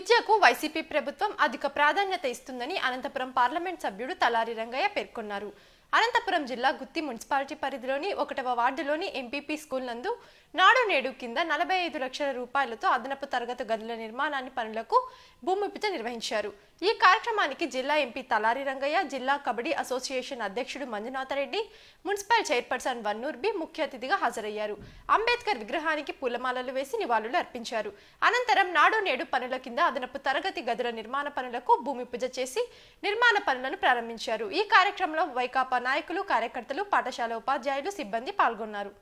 విద్యకు వైసీపీ ప్రభుత్వం అధిక ప్రాధాన్యత ఇస్తుందని అనంతపురం పార్లమెంట్ సభ్యుడు తలారి రంగయ్య పేర్కొన్నారు. అనంతపురం జిల్లా గుత్తి మున్సిపాలిటీ పరిధిలోని 1వ వార్డులోని ఎంపీపీ స్కూల్ నందు నాడు నేడు కింద 45 లక్షల రూపాయలతో అదనపు తరగతి గదుల నిర్మాణాన్ని పనులకు భూమి పూజ నిర్వహించారు. ఈ కార్యక్రమానికి జిల్లా ఎంపీ తలారి రంగయ్య, జిల్లా కబడ్డీ అసోసియేషన్ అధ్యక్షుడు Manjunatha Reddy, municipal chairperson Vannur B ముఖ్య అతిథిగా హాజరయ్యారు. అంబేద్కర్ విగ్రహానికి పూలమాలలు వేసి నివాళులు అర్పించారు. అనంతరం నాడు నేడు పనుల కింద అదనపు తరగతి గదుల నిర్మాణ పనులకు భూమి పూజ చేసి నిర్మాణ పనులను ప్రారంభించారు. ఈ కార్యక్రమంలో వైకాపా నాయకులు, కార్యకర్తలు, పాఠశాల ఉపాధ్యాయులు, సిబ్బంది పాల్గొన్నారు.